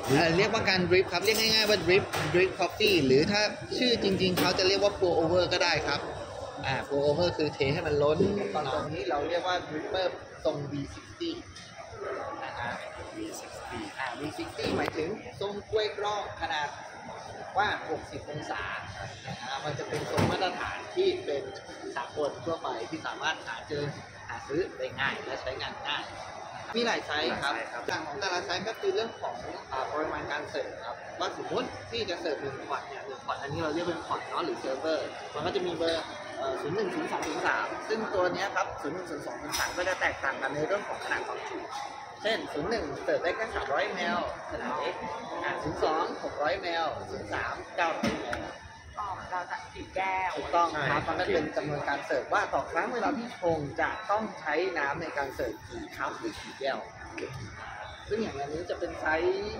เรียกว่าการดริปครับเรียกง่ายๆว่าดริปคอฟฟี่หรือถ้าชื่อจริงๆเขาจะเรียกว่า pour over ก็ได้ครับpour over คือเทให้มันล้นตอนนี้เราเรียกว่าดริปเปอร์ทรง V60 นะฮะ V60 หมายถึงทรงกล้วยกรอกขนาดกว้าง60 องศามันจะเป็นทรงมาตรฐานที่เป็นสากลทั่วไปที่สามารถหาซื้อได้ง่ายและใช้งานง่ายมีหลายไซส์ครับอย่างของแต่ละไซส์ก็คือเรื่องของปริมาณการเสิร์ฟครับว่าสมมติที่จะเสิร์ฟ1 ขวดเนี่ย1 ขวดอันนี้เราเรียกเป็นขวดเนาะหรือเซิร์ฟเวอร์มันก็จะมีเบอร์01 02 03ซึ่งตัวนี้ครับ01 02 03ก็จะแตกต่างกันในเรื่องของขนาดความจุเช่น01เสิร์ฟได้แค่300 ml ขนาดเล็ก02 600 ml 03 900 ml เราจะกี่แก้วถูกต้องครับมันก็เป็นจำนวนการเสิร์ฟว่าต่อครั้งเวลาที่ชงจะต้องใช้น้ำในการเสิร์ฟกี่คัพหรือกี่แก้วซึ่งอย่างนี้จะเป็นไซส์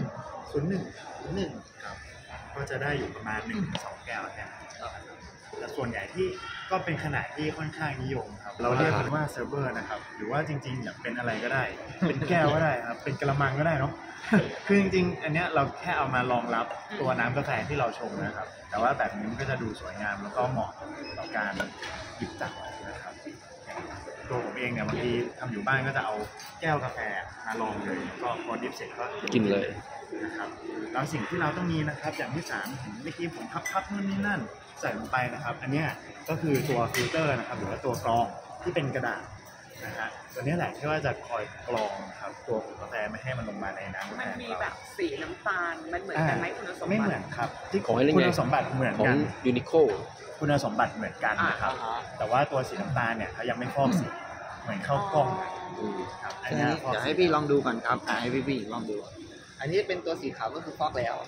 01 ครับก็จะได้อยู่ประมาณ 1-2 แก้วแค่แต่ส่วนใหญ่ที่ก็เป็นขนาดที่ค่อนข้างนิยมครับเราเรียกมันว่าเซิร์ฟเวอร์นะครับหรือว่าจริงๆอยากเป็นอะไรก็ได้เป็นแก้วก็ได้ครับเป็นกระมังก็ได้เนาะคือจริงๆอันเนี้ยเราแค่เอามารองรับตัวน้ำกาแฟที่เราชงนะครับแต่ว่าแบบนี้มันก็จะดูสวยงามแล้วก็เหมาะต่อการหยิบจับนะครับตัวผมเองเนี่ยบางทีทำอยู่บ้านก็จะเอาแก้วกาแฟมาลองเลยก็พอดิฟเสร็จก็กินเลยนะครับแล้วสิ่งที่เราต้องมีนะครับอย่างที่3เห็นเมื่อกี้ผมพับนู่นนี่นั่นใส่ลงไปนะครับอันนี้ก็คือตัวฟิลเตอร์นะครับหรือว่าตัวกรองที่เป็นกระดาษนะฮะตัวนี้แหละที่ว่าจะคอยกรองครับตัวกาแฟไม่ให้มันลงมาในน้ำมันมีแบบสีน้ำตาลมันเหมือนกันไหมคุณสมบัติไม่เหมือนครับที่คุณสมบัติเหมือนกันยูนิโคคุณสมบัติเหมือนกันนะครับแต่ว่าตัวสีน้ำตาลเนี่ยเขายังไม่ฟอกสีเหมือนเข้ากล้องครับอันนี้เดี๋ยวให้พี่ลองดูก่อนครับให้พี่ลองดูอันนี้เป็นตัวสีขาวก็คือฟอกแล้ว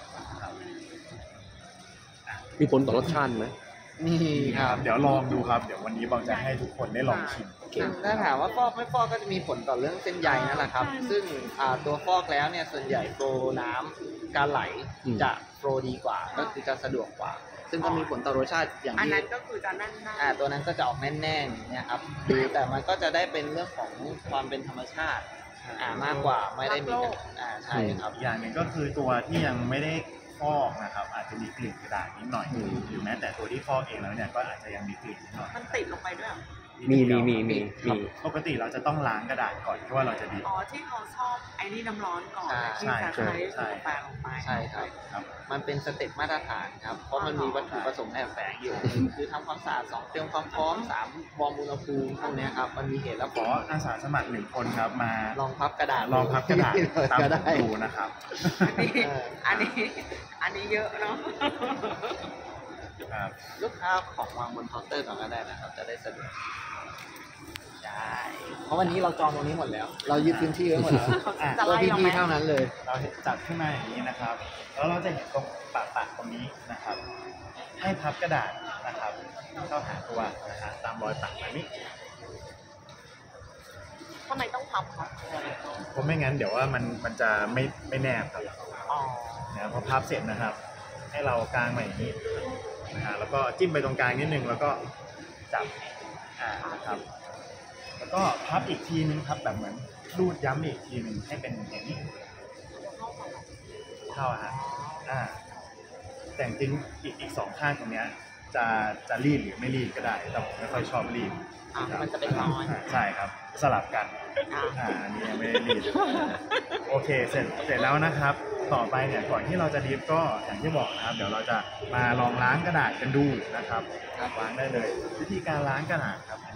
มีผลต่อรสชาติไหมนี่ครับเดี๋ยวลองดูครับเดี๋ยววันนี้บางจะให้ทุกคนได้ลองชิมถ้าถามว่าฟอกไม่ฟอกก็จะมีผลต่อเรื่องเส้นใยนั่นแหละครับซึ่งตัวฟอกแล้วเนี่ยส่วนใหญ่โฟลน้ำการไหลจะโฟลดีกว่าก็คือจะสะดวกกว่าซึ่งก็มีผลต่อรสชาติอย่างที่อันนั้นก็คือจะแน่นตัวนั้นก็จะออกแน่นๆเนี่ยครับดูแต่มันก็จะได้เป็นเรื่องของความเป็นธรรมชาติมากกว่าไม่ได้มีใช่ครับอย่างหนึ่งก็คือตัวที่ยังไม่ได้ฟอกนะครับอาจจะมีกลิ่นกระดาษนิดหน่อยหรือแม้แต่ตัวที่ฟอกเองแล้วเนี่ยก็อาจจะยังมีกลิ่นนิดหน่อยมันติดลงไปด้วยมีปกติเราจะต้องล้างกระดาษก่อนเพราะว่าเราจะดิบที่เขาชอบไอ้นี่น้ำร้อนก่อนที่จะใช้กาแฟลงไปใช่ครับมันเป็นสเต็ปมาตรฐานครับเพราะมันมีวัตถุประสงค์แอบแฝงอยู่คือทำความสะอาด2เตรียมความพร้อม3วอร์มอุณหภูมิพวกนี้ครับมันมีเหตุและผลอาสาสมัคร1 คนครับมาลองพับกระดาษตามดูนะครับอันนี้เยอะเนาะลูกค้าของวางบนเคาน์เตอร์ก่อนก็ได้นะครับจะได้สะดวกใช่เพราะวันนี้เราจองตรงนี้หมดแล้วเรายึดพื้นที่ไว้หมดแล้วตัวพี่เท่านั้นเลยเราจัดขึ้นมาอย่างนี้นะครับแล้วเราจะเห็นตรงปากตรงนี้นะครับให้พับกระดาษนะครับเข้าหาตัวนะครับตามรอยปากแบบนี้ทำไมต้องพับครับเพราะไม่งั้นเดี๋ยวว่ามันจะไม่แนบครับนะพอพับเสร็จนะครับให้เรากางมาอย่างนี้นะฮะแล้วก็จิ้มไปตรงกลางนิดนึงแล้วก็จับนะครับแล้วก็พับอีกทีนึงครับแบบเหมือนรูดย้ำอีกทีนึงให้เป็นอย่างนี้เข้าฮะแต่จริงอีก2 ข้างตรงนี้จะรีดหรือไม่รีดก็ได้แต่ผมไม่ค่อยชอบรีดมันจะเป็นร้อนใช่ครับสลับกันอันนี้ยังไม่ได้รีดโอเคเสร็จแล้วนะครับต่อไปเนี่ยก่อนที่เราจะดริฟก็อย่างที่บอกนะครับเดี๋ยวเราจะมาลองล้างกระดาษกันดูนะครับล้างได้เลยวิธีการล้างกระดาษครับ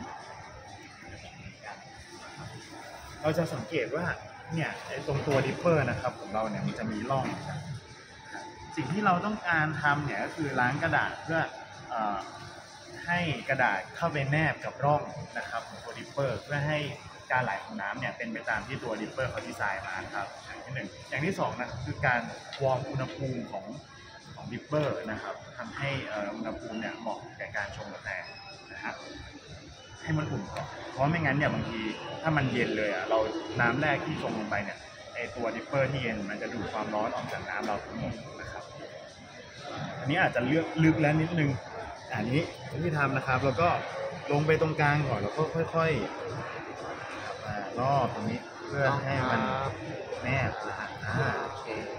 เราจะสังเกตว่าเนี่ยตรงตัวดิปเปอร์นะครับของเราเนี่ยมันจะมีร่องสิ่งที่เราต้องการทำเนี่ยก็คือล้างกระดาษเพื่อให้กระดาษเข้าไปแนบกับร่องนะครับของตัวดิปเปอร์เพื่อให้การไหลของน้ำเนี่ยเป็นไปตามที่ตัวดิปเปอร์เขาดีไซน์มาครับอย่างที่1อย่างที่2นะคือการวอร์มอุณหภูมิของดิปเปอร์นะครับทำให้อุณหภูมิเนี่ยเหมาะแก่การชงกาแฟนะครับให้มันอุ่นก่อนเพราะไม่งั้นเนี่ยบางทีถ้ามันเย็นเลยเราน้ำแรกที่ชงลงไปเนี่ยไอตัวดิปเปอร์ที่เย็นมันจะดูดความร้อนออกจากน้ำเราทั้งหมดนะครับอันนี้อาจจะลึกแล้วนิดนึงอันนี้ที่ทำนะครับแล้วก็ลงไปตรงกลางก่อนแล้วก็ค่อยๆรอบตรงนี้เพื่อให้มันแนบนะฮะโอเค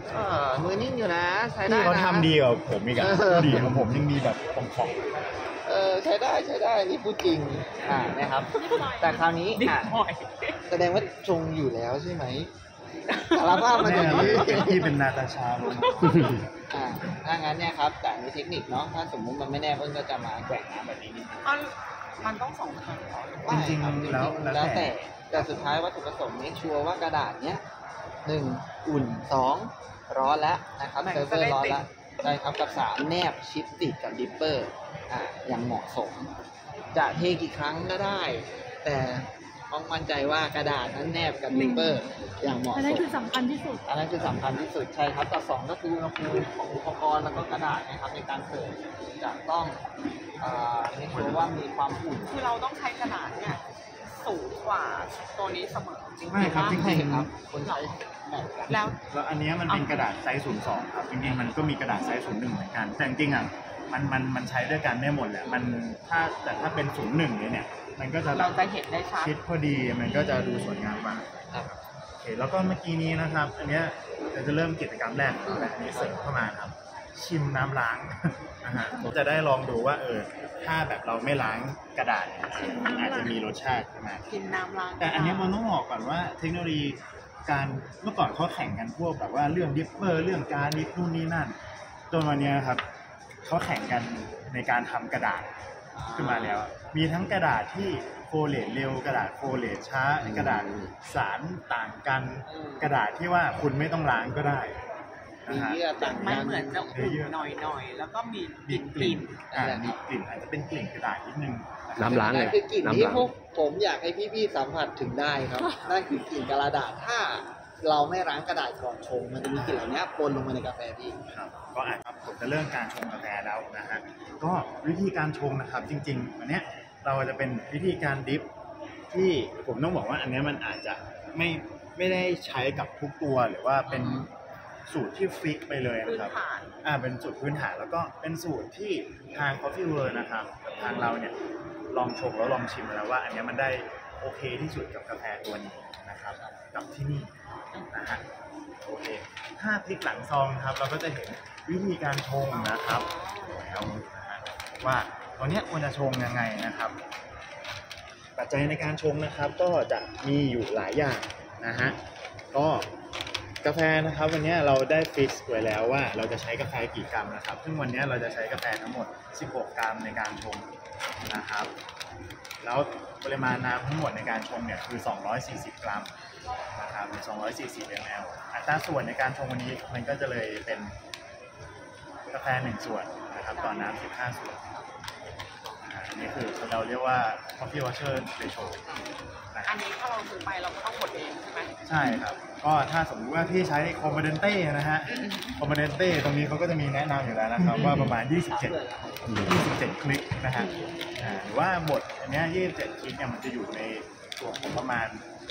ช้ได้ที่เขานะทำดีกว่าผมอีกอะเออดีของผมยังมีแบบของใช้ได้นี่พูดจริงนะครับ แต่คราวนี้นิดหน่อยแสดงว่าชงอยู่แล้วใช่ไหมสารภาพมาแน่ดีเป็นที่เป็นนาตาชาลงถ้างั้นเนี่ยครับแต่มีเทคนิคเนาะถ้าสมมุติมันไม่แน่เพิ่นก็จะมาแกว่งน้ำแบบนี้นิดนึงมันต้อง2 ครั้งเหรอจริงๆได้คบแล้วจริงๆแล้วแต่สุดท้ายวัตถุประสงค์นี้ชัวร์ว่ากระดาษเนี้ย1อุ่น2ร้อนแล้วนะครับเซิร์ฟเวอร์ร้อนแล้วใช่ครับกับ3แนบชิปติดกับดิปเปอร์อย่างเหมาะสม จะเทกี่ครั้งก็ได้ แต่ต้องมั่นใจว่ากระดาษนั้นแนบกับดิปเปอร์อย่างเหมาะสมอันนั้นคือสำคัญที่สุดอันนั้นคือสำคัญที่สุดใช่ครับต่อ2ก็คืออุณหภูมิของอุปกรณ์แล้วก็กระดาษนะครับในการเสิร์ฟจะต้องให้ชัวร์ว่ามีความอุ่นคือเราต้องใช้กระดาษเนี่ยสูงกว่าตัวนี้เสมอจริงๆไม่ครับจว่าริงครับคนใช้แบบกันแล้วแล้วอันเนี้ยมันเป็นกระดาษไซส์02ครับจริงๆมันก็มีกระดาษไซส์01เหมือนกันแต่จริงๆอ่ะมันใช้ด้วยกันได้หมดแหละมันแต่ถ้าเป็น01เนี่ยมันก็จะแบเราบจะเห็นได้ชัดชิดพอดีมันก็จะดูสวยงามกว่าครับโอเคแล้วก็เมื่อกี้นี้นะครับ อันเนี้ยเดี๋ยวจะเริ่มกิจกรรมแรกของเราแล้วอันนี้เสริมเข้ามาครับ ชิมน้ำล้าง นะฮะผมจะได้ลองดูว่าถ้าแบบเราไม่ล้างกระดาษเนี่ยมันอาจจะมีรสชาติขึ้นมากินน้ำล้างแต่อันเนี้ยมันต้องบอกก่อนว่าเทคโนโลยีการเมื่อก่อนเขาแข่งกันพวกแบบว่าเรื่องดิปเปอร์เรื่องการดิปนู่นนี่นั่นจนวันเนี้ยครับเขาแข่งกันในการทำกระดาษขึ้นมาแล้ว มีทั้งกระดาษที่โฟเลตเร็วกระดาษโฟเลตช้ากระดาษสารต่างกันกระดาษที่ว่าคุณไม่ต้องล้างก็ได้มีนะฮะเยื่อต่างมันกันเหมือนจะอุ่นหน่อยๆ แล้วก็มีกลิ่นมีกลิ่นอาจจะเป็นกลิ่นกระดาษนิดนึงน้ำล้างนั่เลนยคือกลิ่นน้ำที่ล้างพวกผมอยากให้พี่ๆสัมผัสถึงได้ครับ นั่นคือกลิ่นกระดาษถ้าเราไม่ล้างกระดาษก่อนชง มันจะมีกลิ่นเหล่านี้ปนลงมาในกาแฟพี่ครับก็อาจจะผมจะเริ่มการชงกาแฟแล้วนะฮะก็วิธีการชงนะครับจริงๆวันเนี้ยเราจะเป็นวิธีการดริฟที่ผมต้องบอกว่าอันเนี้ยมันอาจจะไม่ได้ใช้กับทุกตัวหรือว่าเป็นสูตรที่ฟิกไปเลยพื้นนะครับฐานเป็นสูตรพื้นฐานแล้วก็เป็นสูตรที่ทาง Coffee World นะครับกับทางเราเนี่ยลองชงแล้วลองชิมแล้วว่า อันเนี้ยมันได้โอเคที่สุดกับกาแฟตัวนี้นะครับกับที่นี่นะฮะโอเคถ้าพลิกหลังซองครับเราก็จะเห็นวิธีการชงนะครับแล้วนะฮะว่าตัวเนี้ยควรจะชงยังไงนะครับ ปัจจัยในการชงนะครับก็จะมีอยู่หลายอย่างนะฮะก็กาแฟนะครับวันนี้เราได้ฟิกซ์ไว้แล้วว่าเราจะใช้กาแฟกี่กรัมนะครับซึ่งวันนี้เราจะใช้กาแฟทั้งหมด16 กรัมในการชงนะครับแล้วปริมาณน้ำทั้งหมดในการชงเนี่ยคือ240 กรัมนะครับ240 ml อัตราส่วนในการชงวันนี้มันก็จะเลยเป็นกาแฟ1ส่วนนะครับต่อน้ำ15 ส่วนอันนี้คือเราเรียกว่า coffee washer ratio นะคอัรับนนี้ถ้าเราซื้อไปเราก็ต้องกดเองใช่ไหมใช่ครับ ก็ถ้าสมมติว่าที่ใช้ Comandante นะฮะ Comandante ตรงนี้เขาก็จะมีแนะนำอยู่แล้วนะครับ ว่าประมาณ 27 คลิกนะฮะหรือว่าบทอันเนี้ย27 คลิกเนี่ยมันจะอยู่ในส่วนของประมาณ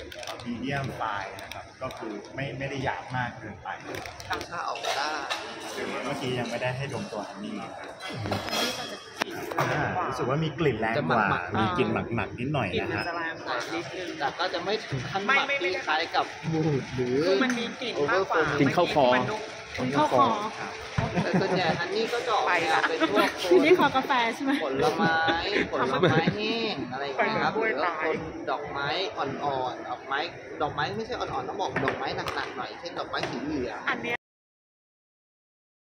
medium fine นะครับ ก็คือไม่ได้หยาบมากเกินไปตั้งค่าออกมาได้เมื่อกี้ยังไม่ได้ให้ดมตัวฮันนี่อันนี้มันจะกลิ่นรู้สึกว่ามีกลิ่นแรงกว่า มีกลิ่นหมักๆนิดหน่อยกลิ่นนะมันฮะจะแรงกว่านิดนึงแต่ก็จะไม่ถึงขั้นหไม่มักไม่ที่ได้คล้ายกับบูดหรือคือมันมีกลิ่นมากกว่า Overflow กลิ่นเข้าคอมันดูเข้าคอแต่ส่วนใหญ่อันนี้ก็จะออกมาเป็นพวกทีนี้ขอกาแฟใช่ไหมผลไม้แห้งอะไรอย่างเงี้ยครับหรือว่าคนดอกไม้อ่อนๆดอกไม้ไม่ใช่อ่อนๆต้องบอกดอกไม้หนักๆหน่อยเช่นดอกไม้สีเหลืองอันเนี้ย